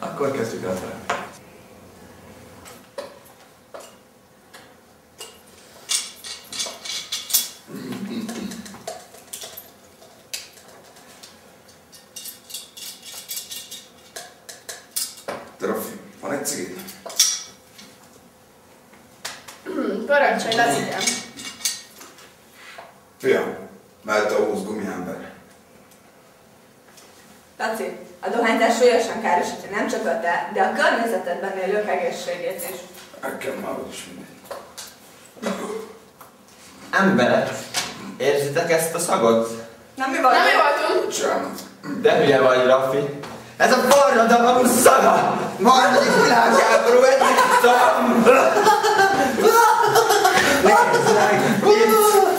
Akkor kezdjük el a terápiát. Rafi, van egy cigid? Parancsolj, Laciám! Fiam, mehet a 20 gumiember. Laci, a dohányzás súlyosan károsítja nem csak a te, de a környezetedben élők egészségét is. Nekem már úgyis mindegy. Emberek, érzitek ezt a szagot? Nem mi voltunk? Nem mi voltunk? Bocsánat. De hülye vagy, Rafi. Ez a forradalom szaga! Harmadik világháború egyik szam! Nézzek, itt!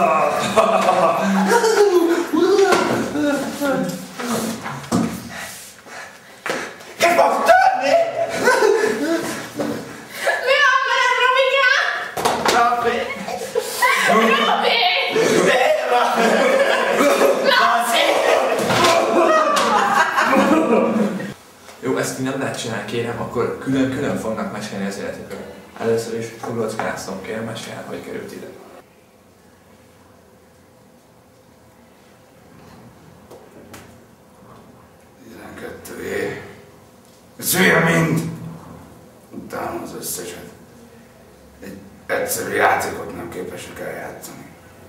Ki fog törni? Mi van veled, Rafikám? Rafi! Rafi! Laci! Jó, ezt nem lehet csinálni, kérem, akkor külön fognak mesélni az életükről. Először is Uglóckásztom, kérem, mesélj el, hogy került ide. Ez hülye mind! Utálom az összeset. Egy egyszerű játékot nem képesek eljátszani.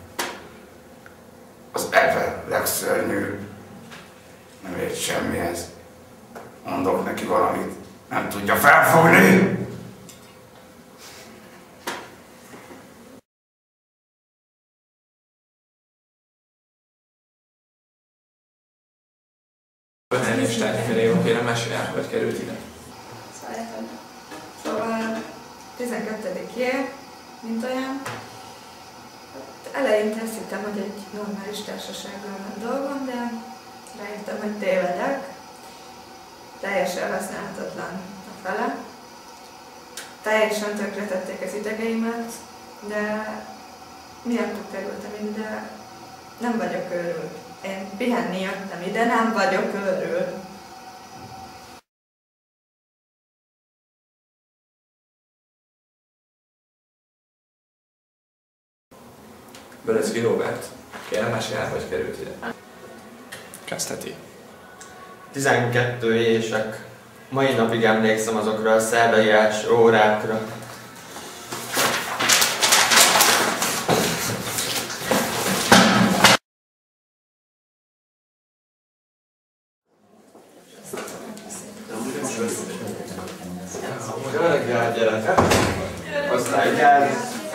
Az Apple legszörnyűbb. Nem ért semmihez. Mondok neki valamit, nem tudja felfogni. És termékelé, jó, kérem, mesélj el, hogy került ide. Szóval 12-jén, mint olyan, eleinte azt hittem, hogy egy normális társasággal van dolgom, de rájöttem, hogy tévedek. Teljesen használhatatlan a fele. Teljesen tönkretették az idegeimet, de miattuk kerültem ide, nem vagyok őrült. Én pihenni jöttem ide, nem vagyok őrült. Bölecki Róbert, kérem, mesélj el, hogy került ide. Kezdheti. 12 évesek. Mai napig emlékszem azokra a szerdai első órákra. Jó reggelt, gyerekek! Osztálygyár!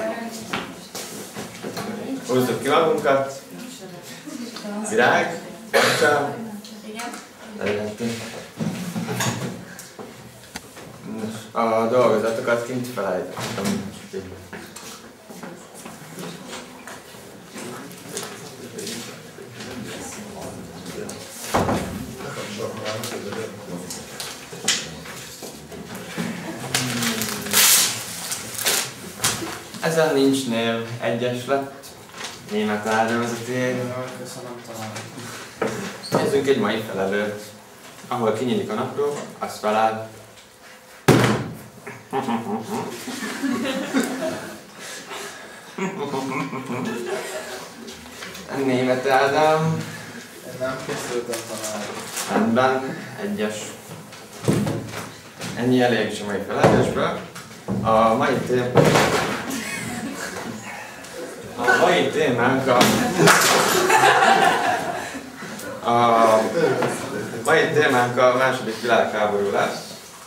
Húzzuk ki magunkat! Virág! Kacsa! Igen. A dolgozatokat kint felejtettem. Ezen nincs név, egyes lett. Német áldozatért. Köszönöm talán. Nézzünk egy mai felelőt. Ahol kinyílik a napló, az feláll. Német Ádám. Én nem készültem talán. Rendben, egyes. Ennyi elég is a mai felelősből. A mai témánk a második világháború lesz.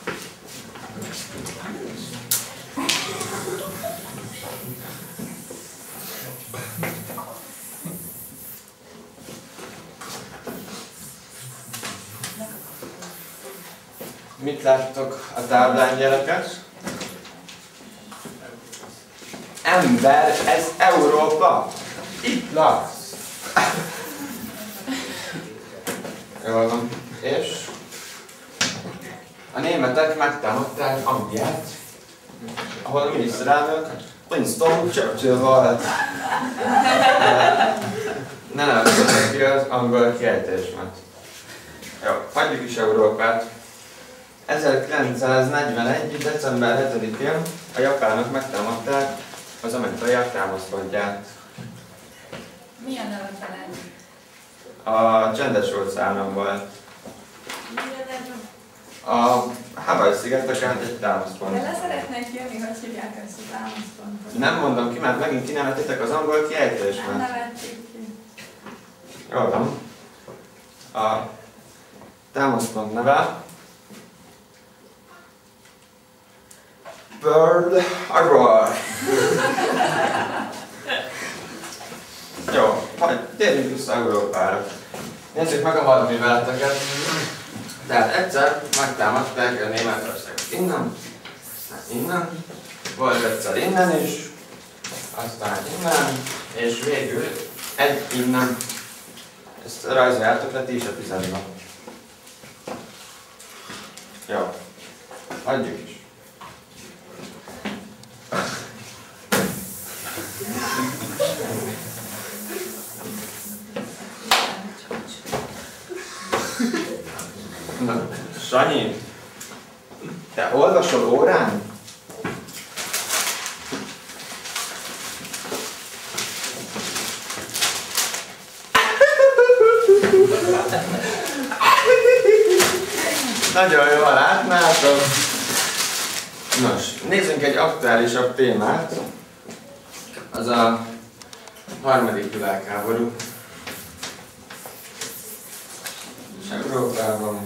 Mit láttok a táblán, gyerekek? Ember, ez Európa! Itt laksz! Jól van. És a németek megtámadták Angliát, ahol a miniszterelnök Winston Churchill volt. Ne nevezzetek ki az angol kiejtésmet. Jó, hagyjuk is Európát. 1941. december 7-én a japánok megtámadták az amerikaiak támaszpontját. Mi a neve felel? A Csendes-óceánon volt. A Hawaii-szigeteken egy támaszpont. De le szeretnék jönni, hogy hívják ezt a támaszpontot. Nem mondom ki, mert megint kinevetitek az angol kiejtést. Nem nevették ki. Jól van. A támaszpont neve Pearl Harbor. Jó, majd térjünk vissza Európára. Nézzük meg a hadműveleteket. Tehát egyszer megtámadták a Németországot innen, innen, volt egyszer innen is, aztán innen, és végül egy innen. Ezt rajzoljátok le ti is a tüzedbe. Jó, adjuk is. Na, Sanyi, te olvasol órán? Nagyon jól látnátok. Nos, nézzünk egy aktuálisabb témát. Az a harmadik világháború. És Európában.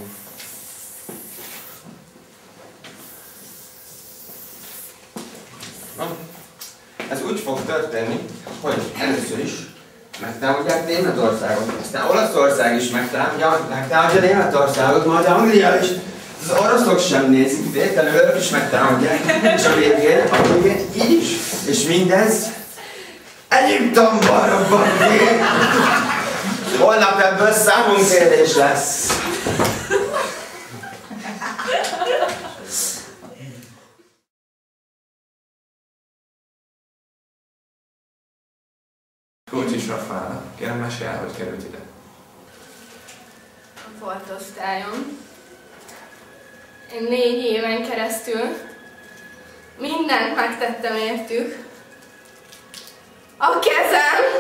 Ez úgy fog történni, hogy először is megtámadják Németországot, aztán Olaszország is megtámadja Németországot, majd Anglia is. Az oroszok sem nézik, véletlenül ők is megtámadják, és a végén így is. És mindez Egyiptomban robban ki. Holnap ebből számunkérés lesz. Kocsis Rafael, kérem mesélj el, hogy került ide. A volt osztályon. Én 4 éven keresztül mindent megtettem értük. A kezem,